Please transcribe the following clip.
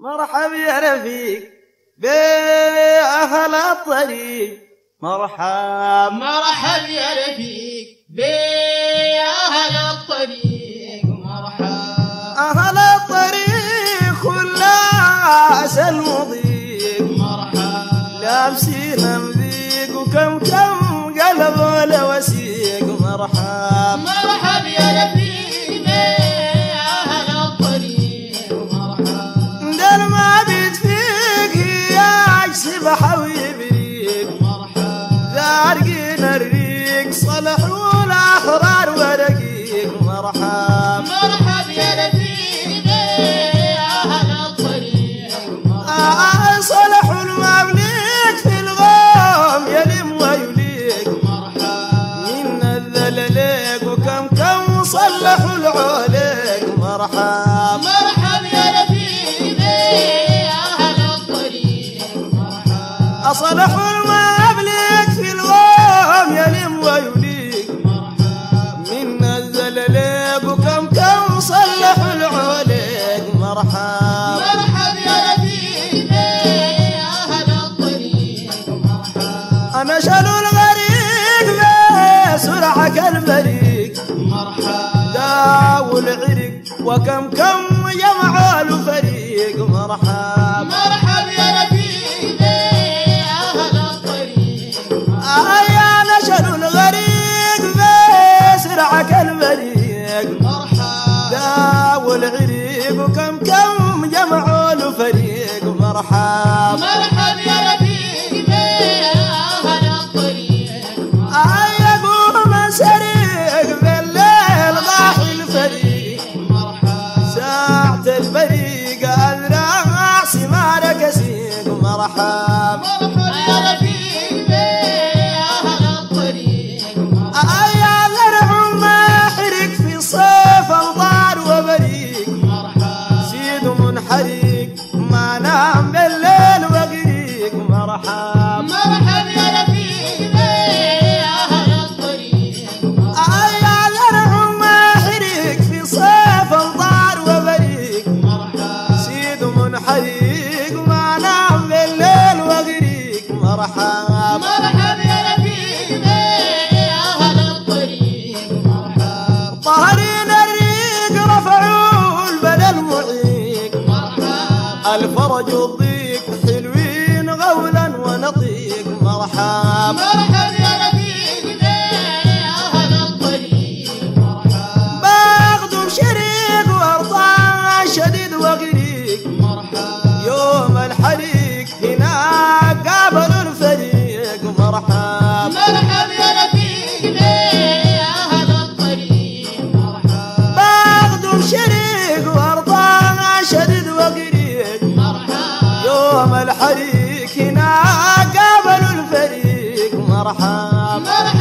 مرحب يا رفيق بأهل الطريق. مرحب مرحب يا رفيق بأهل الطريق. مرحب أهل الطريق خلاص المضيق. مرحب لابسين مذيق وكم قلب ولا وسيق. مرحب مرحب يا رفيق بأهل الطريق. مرحب دل ما بيتفيق يكسب ويبريق. مرحب زارقين الريق صلحوا الأحرار ورقيق. مرحب مرحب يا رفيق بأهل الطريق. مرحب صلحوا الممليك في الغام يلم ويليق. مرحب من الذلليق وكم صلحوا العوليق. مرحب مرحب يا رفيق بأهل الطريق. مرحب أصلحوا الممليك في الغام يلم ويليق. مرحب من الذلليق وكم صلحوا العوليق. مرحب مرحب يا رفيق بأهل الطريق. مرحب أنا شالوا الغريق بسرعة كالبريق. مرحب داو العرق وكم جمعوا له فريق. مرحب مرحب يا رفيق بأهل الطريق. يا نشلوا الغريق بسرعة كالبريق. مرحب داو العرق وكم جمعوا له فريق. مرحب مرحب يا رفيق بأهل الطريق. يقوم سريق بالليل ضاحي الفريق. مرحب ساعة البريق أذرع سمار كسيق. مرحب مرحب يا رفيق بأهل الطريق. يا الرع ما حرق في صيف الضار وبريق. مرحب سيد منحرق ما نام بالليل وغريق. مرحب مرحب يا رفيق بأهل الطريق. يا الرع ما حرق في صيف الضار وبريق. مرحب سيد منحرق ما نام بالليل وغريق. مرحب مرحب يا رفيق بأهل الطريق. مرحب طاهرين الريق رفعوا البلا المعيق. مرحب الفرج والضيق حلوين غولا ونطيق. مرحب مرحب يا رفيق بأهل الطريق. مرحب باخذوا شريق وارطان شديد وغريق. مرحب يوم الحريق هناك قابلوا الفريق. مرحب مرحب يا رفيق بأهل الطريق. مرحب باخذوا شريق وارطان شديد وغريق. مرحب يوم الحريق هناك قابلوا الفريق. مرحب مرحب